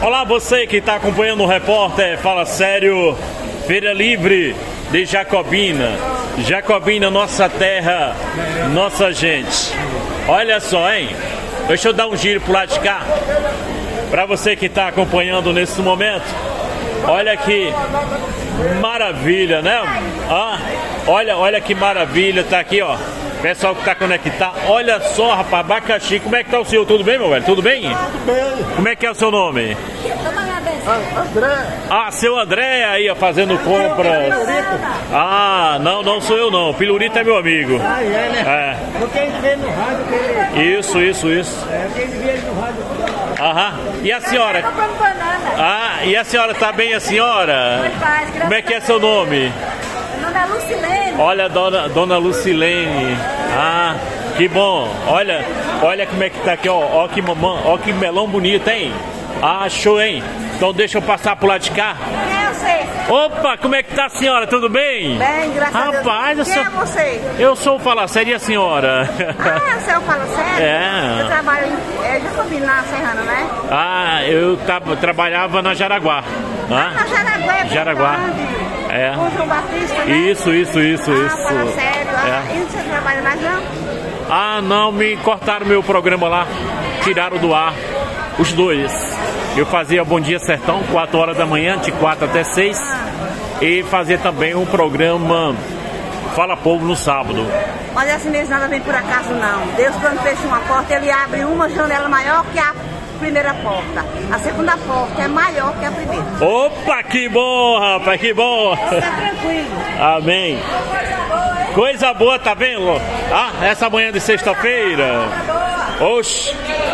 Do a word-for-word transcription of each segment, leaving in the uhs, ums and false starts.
Olá, você que está acompanhando o repórter Fala Sério, Feira Livre de Jacobina. Jacobina, nossa terra, nossa gente. Olha só, hein? Deixa eu dar um giro pro lado de cá. Para você que está acompanhando nesse momento. Olha que maravilha, né? Ah, olha, olha que maravilha, tá aqui, ó. Pessoal que tá conectado. Olha só, rapaz, abacaxi. Como é que tá o senhor? Tudo bem, meu velho? Tudo bem? Tudo bem. Como é que é o seu nome? Ah, André. Ah, seu André aí, ó, fazendo compras. Ah, não, não sou eu não. Pilurito é meu amigo. Ah, é, né? É. Porque ele veio no rádio que ele... Isso, isso, isso. É, porque ele veio no rádio. Aham. E a senhora? Ah, e a senhora tá bem, a senhora? Como é que é seu nome? Dona Lucilene. Olha, dona, dona Lucilene. Ah, que bom. Olha, olha como é que tá aqui, ó. Ó que mamãe, ó que melão bonito, hein? Ah, show, hein? Então deixa eu passar pro lado de cá. Quem é você? Opa, como é que tá a senhora? Tudo bem? Bem, graças Rapaz, a Deus. Quem eu é sou... você? Eu sou o Fala Sério e a senhora? Ah, você é o Fala Sério? É. Eu trabalho em é, Jacobina, na Serrana, né? Ah, eu tava, trabalhava na Jaraguá. Ah, na Jaraguá. É Jaraguá. É. Com o João Batista, né? Isso, isso, isso, ah, isso. Fala Sério. Ah, É. e você trabalha mais não? Ah, não, me cortaram meu programa lá. Tiraram do ar. Os dois. Eu fazia Bom Dia Sertão, quatro horas da manhã, de quatro até seis. E fazia também um programa Fala Povo no sábado. Mas assim mesmo nada vem por acaso não. Deus quando fecha uma porta, ele abre uma janela maior que a primeira porta. A segunda porta é maior que a primeira. Opa, que bom, rapaz, que bom. Fica tranquilo. Amém. Coisa boa, tá vendo? Ah, essa manhã de sexta-feira. Oxe.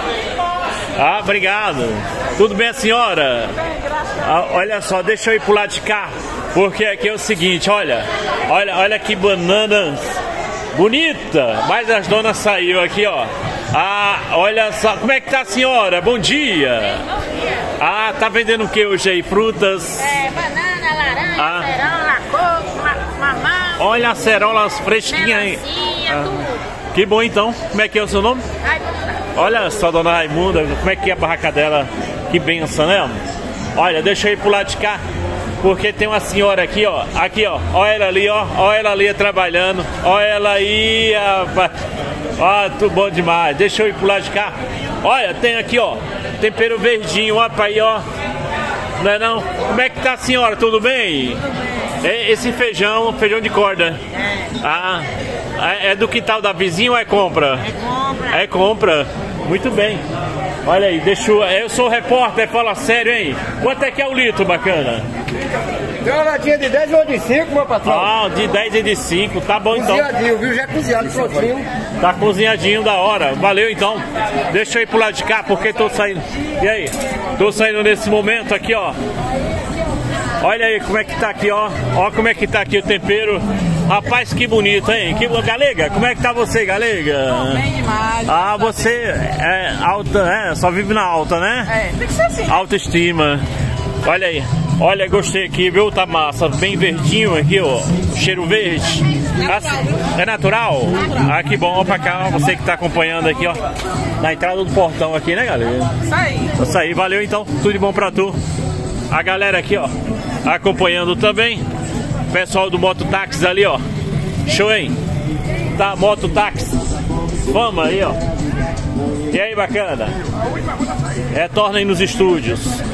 Ah, obrigado. Tudo bem, a senhora? Ah, olha só, deixa eu ir pro lado de cá. Porque aqui é o seguinte, olha. Olha, olha que banana bonita. Mas as donas saíram aqui, ó. Ah, olha só. Como é que tá a senhora? Bom dia. Ah, tá vendendo o que hoje aí? Frutas? É, banana, laranja, Ah. cerola, coco, ma mamão. Olha as cerolas fresquinhas aí. Melancia, Ah. tudo. Que bom então. Como é que é o seu nome? Ai, Olha só, dona Raimunda, como é que é a barraca dela? Que benção, né? Olha, deixa eu ir pro lado de cá. Porque tem uma senhora aqui, ó. Aqui, ó. Olha ela ali, ó. Olha ela ali trabalhando. Olha ela aí, rapaz. Ó, tudo bom demais. Deixa eu ir pro lado de cá. Olha, tem aqui, ó. Tempero verdinho, ó, pra aí, ó. Não é não? Como é que tá a senhora? Tudo bem? É, esse feijão, feijão de corda. Ah, é do quintal da vizinha ou é compra? é compra. É compra. Muito bem. Olha aí, deixa eu... Eu sou o repórter, Fala Sério, hein? Quanto é que é o litro, bacana? Tem uma latinha de dez ou de cinco, meu patrão? Ah, de dez e de cinco, tá bom então. Cozinhadinho, viu? Já é cozinhado, prontinho. Tá cozinhadinho da hora. Valeu então. Deixa eu ir pro lado de cá porque tô saindo. E aí? Tô saindo nesse momento aqui, ó. Olha aí como é que tá aqui, ó. Ó como é que tá aqui o tempero. Rapaz, que bonito, hein? Que... Galega, como é que tá você, Galega? Bem demais. Ah, você é alta, né? Só vive na alta, né? É, tem que ser assim. Autoestima. Olha aí. Olha, gostei aqui, viu? Tá massa. Bem verdinho aqui, ó. Cheiro verde. Ah, é natural? Ah, que bom. Ó pra cá, ó, você que tá acompanhando aqui, ó. Na entrada do portão aqui, né, galera? Isso aí. Isso aí, valeu então. Tudo de bom pra tu. A galera aqui, ó, acompanhando também. Pessoal do Mototáxi ali, ó. Show, hein? Tá, Mototáxi. Vamos aí, ó. E aí, bacana? Retorna aí nos estúdios.